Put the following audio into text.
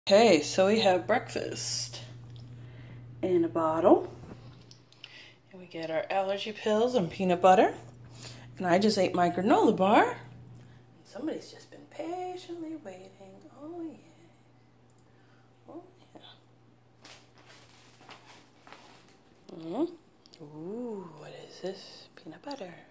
Okay, so we have breakfast in a bottle. And we get our allergy pills and peanut butter. And I just ate my granola bar. And somebody's just been patiently waiting. Oh, yeah. Oh, yeah. Ooh, what is this? Peanut butter.